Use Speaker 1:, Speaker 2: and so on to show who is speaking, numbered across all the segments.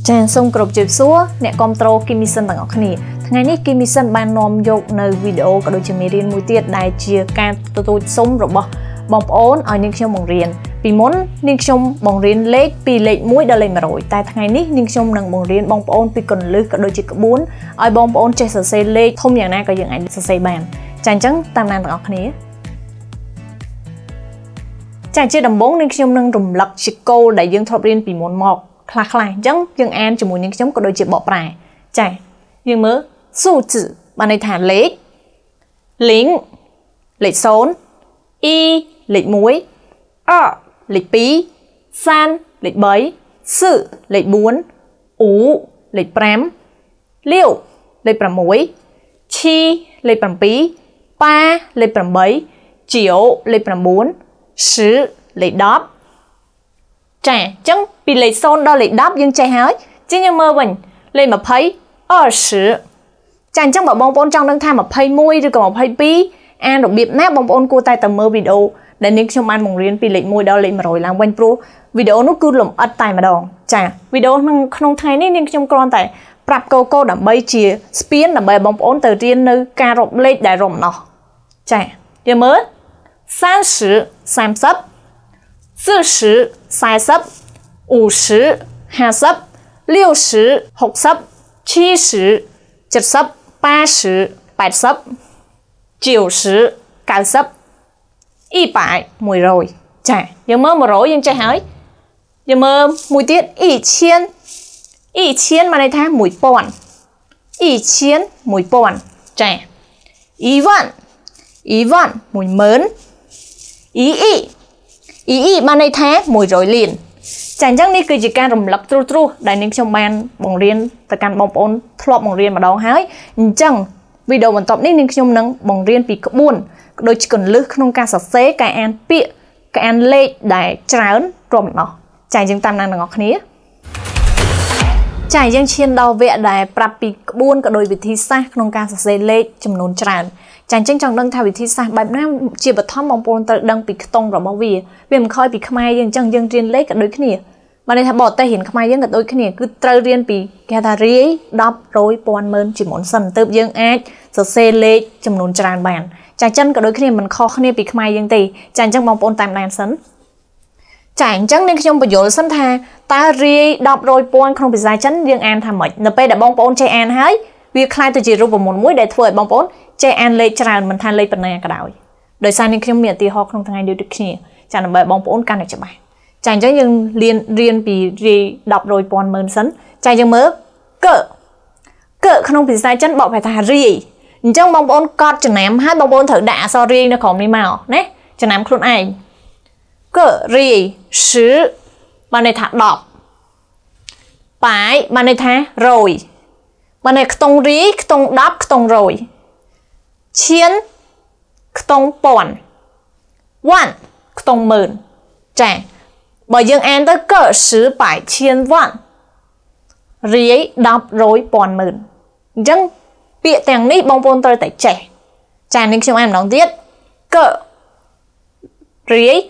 Speaker 1: ចាសូមគោរពជម្រាបសួរអ្នកគាំទ្រគីមីសិនទាំងអស់គ្នាថ្ងៃនេះគីមីសិនបាននាំយកនៅវីដេអូក៏ដូចជាមេរៀនមួយទៀតដែលជាការទទួលសុំរបស់បងប្អូនឲ្យនាងខ្ញុំបង្រៀនពីមុននាងខ្ញុំបង្រៀនលេខពីលេខ1ដល់លេខ100តែថ្ងៃនេះនាងខ្ញុំនឹងបង្រៀនបងប្អូនពីគន្លឹះក៏ដូចជាក្បួនឲ្យបងប្អូនចេះសរសេរលេខធំយ៉ាងណាក៏យើងអាចសរសេរបានចាអញ្ចឹងតាមដានទាំងអស់គ្នាចាជាដំបូងនាងខ្ញុំនឹងរំលឹកជាគោលដែលយើងធ្លាប់រៀនពីមុនមកខ្លះអញ្ចឹងយើងអានជាមួយនាងខ្ញុំក៏ដូចជាបកប្រែចាយើងមើល数字បានន័យថាលេខ0លេខ0 1លេខ1 2លេខ2 3លេខ3 4លេខ4 5លេខ5លាវលេខ6ឈីលេខ7ប៉ាលេខ8ជាវលេខ910លេខ10ចាអញ្ចឹងពីលេខ0ដល់លេខ10យើងចេះហើយជាងយើងមើលវិញលេខ20 20ចាអញ្ចឹងបើបងប្អូនចង់ដឹងថា21ឬក៏22អានរបៀបណាបងប្អូនគួរតែមើលវីដេអូដែលនាងខ្ញុំបានបង្រៀនពីលេខ1ដល់លេខ100ឡើងវិញព្រោះវីដេអូនោះគឺលម្អិតតែម្ដងចាវីដេអូក្នុងថ្ងៃនេះនាងខ្ញុំគ្រាន់តែប្រាប់កូដើម្បីជាស្ពានដើម្បីបងប្អូនទៅរៀននៅការរាប់លេខដែលរំដោះចាយើងមើល30 30 40 40 50 50 60 60 70 70 80 80 90 90 100 100ចាយើងមើល100យើងចេះហើយយើងមើលមួយទៀត1000 1000មានន័យថា1000 1000 1000ចា10000 10000 10000 EE បានន័យថា100លានចាអញ្ចឹងនេះគឺជាការរំលឹកត្រួសដែលនាងខ្ញុំបានបង្រៀនទៅកាន់បងប្អូនធ្លាប់បង្រៀនម្ដងហើយអញ្ចឹងវីដេអូបន្ទាប់នេះនាងខ្ញុំនឹងបង្រៀនពីក្បួនក៏ដូចជាគន្លឹះក្នុងការសរសេរការអានពាក្យការអានលេខដែលច្រើនរំដោះចាអញ្ចឹងតាមដានទាំងអស់គ្នាចាយើងឈានដល់វគ្គដែលប្រាប់ពីក្បួនក៏ដូចវិធីសាស្ត្រក្នុងការសរសេរលេខចំនួនច្រើនចាអញ្ចឹងចង់ដឹងថាវិធីសាស្ត្របែបណាជាបឋមបងប្អូនត្រូវដឹងពីខ្ទង់របស់វាមិនខ້ອຍពីខ្មែរយើងអញ្ចឹងយើងរៀនលេខក៏ដូចគ្នាបានន័យថាបរទេសរៀនខ្មែរយើងក៏ដូចគ្នាគឺត្រូវរៀនពីគេថារាយ10 100 1000 10000ជាមុនសិនទើបយើងអាចសរសេរលេខចំនួនច្រើនបានចាចិនក៏ដូចគ្នាមិនខុសគ្នាពីខ្មែរយើងទេចាអញ្ចឹងបងប្អូនតាមដានសិនចាអញ្ចឹងនាងខ្ញុំបញ្យល់សិនថាតើរាយ10 100 1000ក្នុងភាសាចិនយើងអានថាម៉េចនៅពេលដែលបងប្អូនចេះអានហើយវាคล้ายទៅជារូបមន្តមួយដែលធ្វើឲ្យបងប្អូនចេះអានលេខច្រើនមិនថាលេខប៉ុណ្ណាក៏ដោយដោយសារនាងខ្ញុំមានឧទាហរណ៍ក្នុងថ្ងៃដូចគ្នាចាដើម្បីបងប្អូនកាន់តែច្បាស់ចាអញ្ចឹងយើងរៀនពីរាយ10 100 1000 10000សិនចាយើងមើលកក្នុងភាសាចិនបកប្រែថារាយអញ្ចឹងបងប្អូនកត់ចំណាំហើយបងប្អូនត្រូវដាក់អក្សររាយនៅក្រោមនេះមកណាចំណាំខ្លួនឯងករាយ10បានន័យថា10បាយបានន័យថា100បានន័យខ្ទង់រាយខ្ទង់10ខ្ទង់100ឈៀនខ្ទង់1000វ៉ាន់ខ្ទង់10000ចាបើយើងអានទៅក10 百千万រាយ10 100 1000 10000អញ្ចឹងពាក្យទាំងនេះបងប្អូនត្រូវតែចេះចានាងខ្ញុំអានម្ដងទៀតករាយ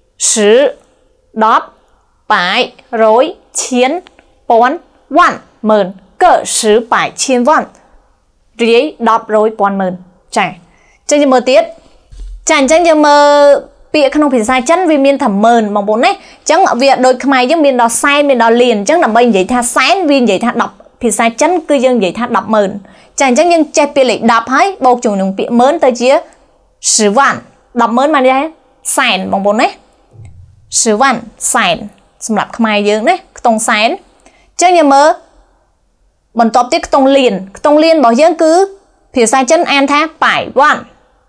Speaker 1: 10 10 百100 千 1000 វ៉ាន់10000ក10 百千万រាយ10 100 1000 10000ចាចឹងយើងមើលទៀតចាអញ្ចឹងយើងមើលពាក្យក្នុងភាសាចិនវាមានថា10000បងប្អូនណាអញ្ចឹងវាដូចខ្មែរយើងមានដល់សែនមានដល់លានអញ្ចឹងដើម្បីនិយាយថាសែនវានិយាយថា10ភាសាចិនគឺយើងនិយាយថា100,000ចាអញ្ចឹងយើងចេះពាក្យលេខ10ហើយបូកជាមួយនឹងពាក្យ10000ទៅជា10វ៉ាន់100,000មកនេះសែនបងប្អូនណា10វ៉ាន់សែនសម្រាប់ខ្មែរយើងណាខ្ទង់សែនអញ្ចឹងយើងមើលបន្ទាប់ទៀតខ្ទង់លានរបស់យើងគឺភាសាចិនអានថាប៉ៃវ៉ាន់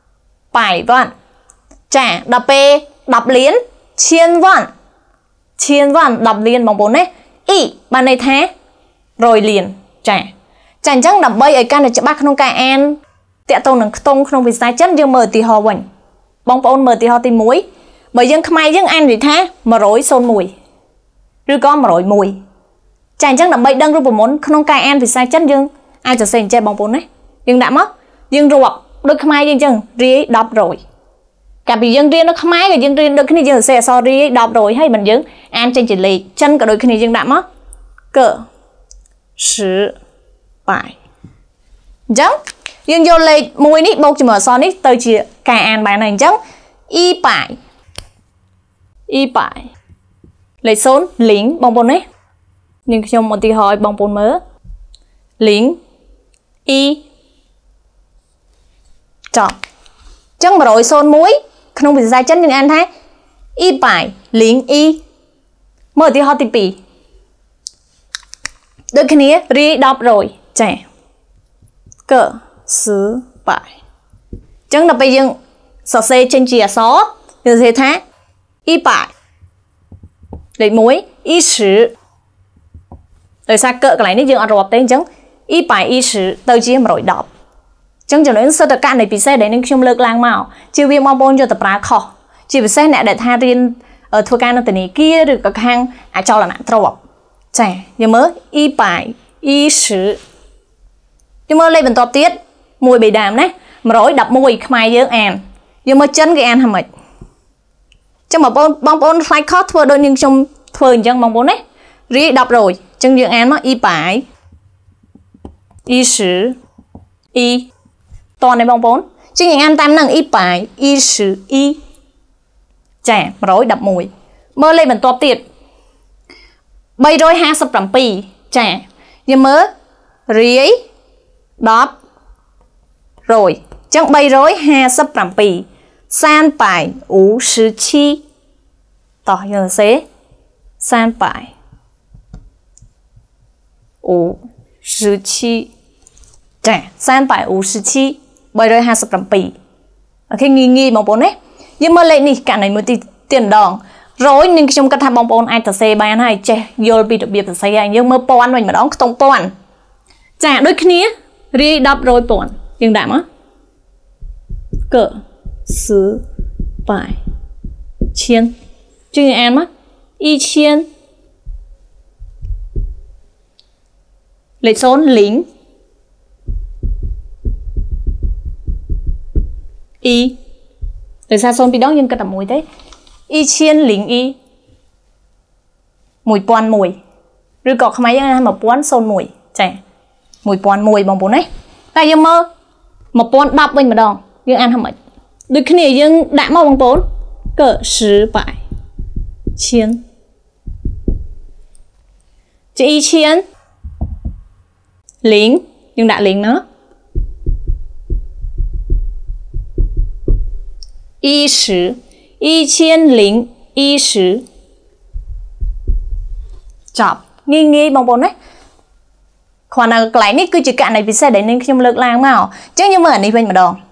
Speaker 1: ចាដល់ពេល10លានឈៀនវ៉ាន់10លានបងប្អូនណាអ៊ីបានន័យថា100លានចាអញ្ចឹងដើម្បីឲ្យកាន់តែច្បាស់ក្នុងការអានតាក់ទងនឹងខ្ទង់ក្នុងភាសាចិនយើងមើលឧទាហរណ៍វិញបងប្អូនមើលឧទាហរណ៍ទី1បើយើងខ្មែរយើងអាននិយាយថា100 01ឬក៏101ចាអញ្ចឹងដើម្បីដឹងរូបមន្តក្នុងការអានភាសាចិនយើងអាចសរសេរអញ្ចេះបងប្អូនណាយើងដាក់មកយើងរាប់ដូចខ្មែរយើងអញ្ចឹងរាយ10 100កាលពីយើងរៀននៅខ្មែរក៏យើងរៀនដូចគ្នាយើងសរសេរអក្សររាយ10 100ហើយមិនយើងអានចេញជាលេខចិនក៏ដូចគ្នាយើងដាក់មកក 10 bài chẳng nhưng vô lệch mùi ní bốc cho mở son ní tới chỉ cả an bài này chẳng y bài lệch số lính bong bồn ấy nhưng trong một tí hỏi bong bồn mớ lính y chọn chẳng mà rồi son muối không bị sai chân nhưng ăn thấy y bài lính y mở tí hỏi tí bì đôi khi này ri đọc rồi trẻ cỡ 10 bài chẳng là bây giờ sở xe trên chìa xó như thế thế y bài lấy muối y 10 rồi xa cỡ cái này nó dừng ở rộp tên chẳng y bài y 10 tới chia mà rồi đọc chẳng cho nên sơ tất cả này bị xe để nên không lực lang màu chiều viên mong bôn cho tập ra khó chỉ bị xe nè để tha riêng ở thua ca nó tình kia được các hang cho là nặng rộp trẻ nhưng mới y bài y 10 nhưng mà lấy bình top tiết mùi bị đàm đấy mà rồi đập mùi khai dưỡng an nhưng mà chân cái an hàm mệt trong mà bong bóng khai khó thua đôi nhưng trong thua chân bong bóng đấy rí đập rồi chân dưỡng an nó y bài y 10 y toàn này bong bóng chứ những an tam năng y bài y 10 y trẻ mà rồi đập mùi mơ lấy bình top tiết bây rồi 27 trẻ nhưng mơ rí đọc rồi chẳng bây rồi 27 san bài 57 tỏ như thế san bài 57 trẻ san bài 57 bây rồi 27 khi nghi bóng bóng đấy nhưng mà lên đi cả này mới tiền đòn rồi nhưng trong các thằng bóng bóng ai ta xe bài này trẻ vô bị được biệt ta xe nhưng mà bóng mình mà đóng không toàn chả đôi khi ri đọc rồi bóng nhưng đảm á cỡ 10 bài千 chứ em á 1000 lấy số lính y để ra số bị đó nhưng cái tầm mùi thế 1000 lính y mùi pon mùi rồi có không mấy mà pon số mùi trẻ mùi pon mùi bằng bốn ấy tại nhưng mơ một pon đọc bên mà đòn nhưng ăn không mấy được cái này nhưng đã mau bằng bốn cỡ 10 bài 1000 chứ 1000 lính nhưng đã lính nữa 10 1010 chọc nghi bằng bốn đấy khoản nào cái này cứ chỉ cả này vì sao để nên không lực lang màu chứ nhưng mà ở đây bên mà đòn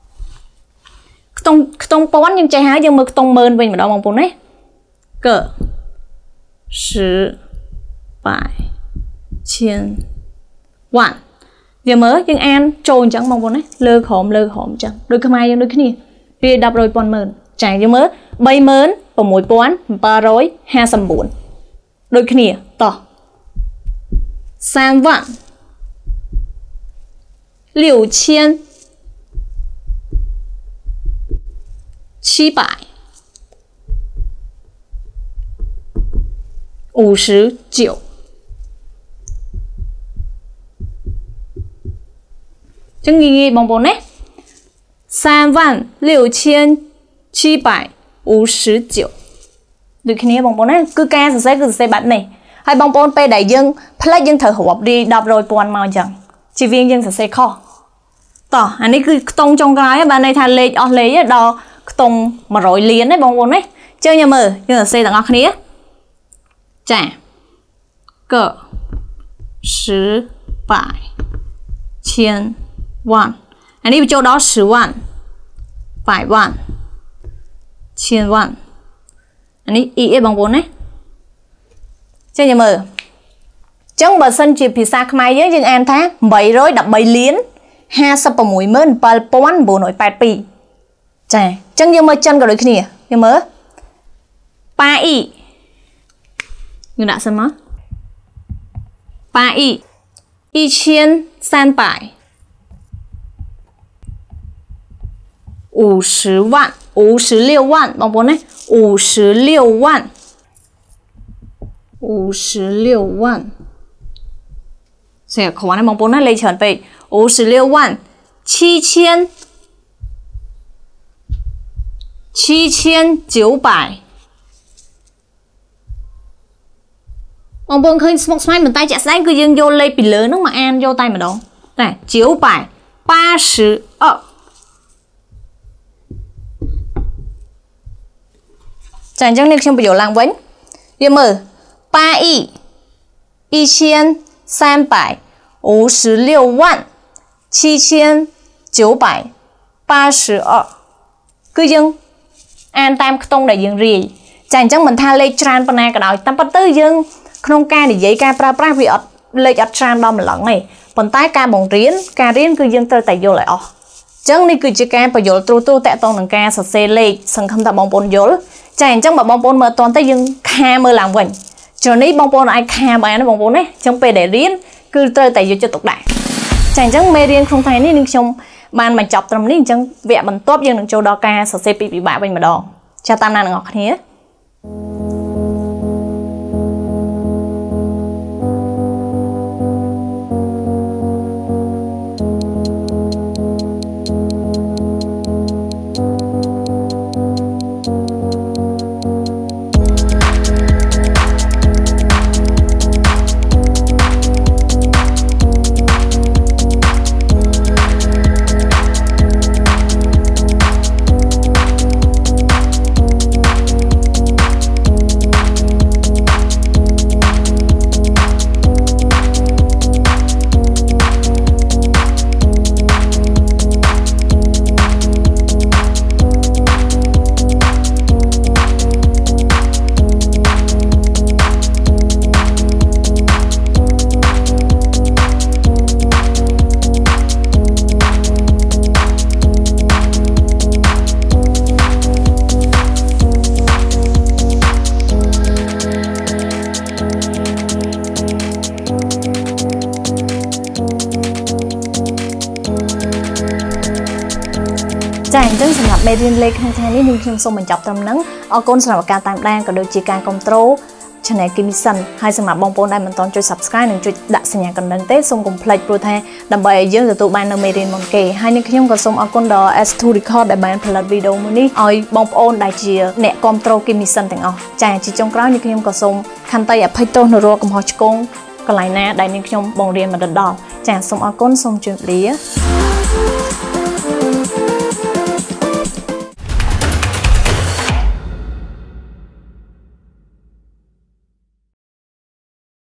Speaker 1: tông bón nhưng trái hái nhưng mà tông mơn bên mà đòn bằng bốn đấy cỡ 10 bài 1000 vạn giờ mới nhưng an trồn chẳng bằng bốn đấy lơ khổm chẳng đôi cái mai đôi cái này đi đập rồi pon mơn chẳng giờ mới bay mơn và mỗi bón 324 đôi cái này to 3万6700 759 chứng nghi bằng bốn đấy 36759 được khi này bằng bốn đấy cứ ca sẽ bạn này hay bong bóng pe đại dân plek dân thở hộp đi đọc rồi buồn màu chẳng chỉ viên dân sẽ kho tỏ anh ấy cứ tông trong cái bạn này thà lấy đo tông mà rồi liền đấy bong bóng đấy chơi nhà mở nhưng là xe là ngọc này trả cỡ 10 bài 1000 vạn anh ấy cho đó 10 vạn 7 vạn 1000 vạn anh ấy ý bong bóng đấy chơi nhà mở chẳng bờ sân chỉ pizza khai với nhưng em thấy 717 liến 26 mơn bal pon bộ nội 8 pi chà chẳng nhưng mà chân cái đối kia nhưng mà 3 y nhưng đã xem má 3 y 1300 50 vạn 56 vạn bằng bốn này 56 vạn 56万 sẽ khó này mong bốn nó lấy chuẩn bị 56万7900 mong bốn khơi một smile mình tay chặt sáng cứ dương vô lấy bị lớn nó mà ăn vô tay mà đó này 982chẳng chẳng nên trong biểu làm vấn giờ mở 813,7982 cứ dương an tam tông đại dương rì chẳng chẳng mình tha lê tràn phần này cả đòi tam bắt tư dương không ca để giấy ca pra vì lê ở tràn đó mà lẫn này phần tay ca bồng riến cứ dương tơ tại vô lại chẳng đi cứ chỉ ca bởi vô tu tẹ tông nâng ca sạch xe lê sân không ta bóng bồn vô chẳng chẳng mà bóng bồn mà toàn tới dương kha mơ làm vệnh cho nên bóng bồn ai kha bà nó bóng bồn ấy chẳng bề để riêng cứ tơ tại vô cho tục đại chẳng chẳng mê riêng không thấy nên trong bàn mà chọc tầm nên chẳng vẽ bằng tốt dương đừng châu đo ca sạch xe bị bạ bên mà đo cha tam nan ngọt thế chẳng chẳngสำหรับ Made in เลขทางแทนนี่นึงខ្ញុំសូមបញ្ចប់ត្រឹមហ្នឹងអរគុណសម្រាប់ការតាមដានក៏ដូចជាការគ្រប់គ្រង Channel Kimison ហើយសម្រាប់បងប្អូនដែលមិនទាន់ចុច Subscribe និងចុចដាក់សញ្ញាកណ្ដឹងទេសូមកុំភ្លេចព្រោះថាដើម្បីឲ្យយើងទទួលបាននៅ Made in មុនគេហើយនឹងខ្ញុំក៏សូមអរគុណដល់ S2 Record ដែលបានផលិតវីដេអូមួយនេះឲ្យបងប្អូនដែលជាអ្នកគ្រប់គ្រង Kimison ទាំងអស់ចាជាចុងក្រោយនេះខ្ញុំក៏សូមខន្តីអភ័យទោសនៅរាល់កំហុសឆ្គងកន្លែងណាដែលនាងខ្ញុំបង្រៀនមកដល់ចាសូមអរគុណសូមជម្រាបលា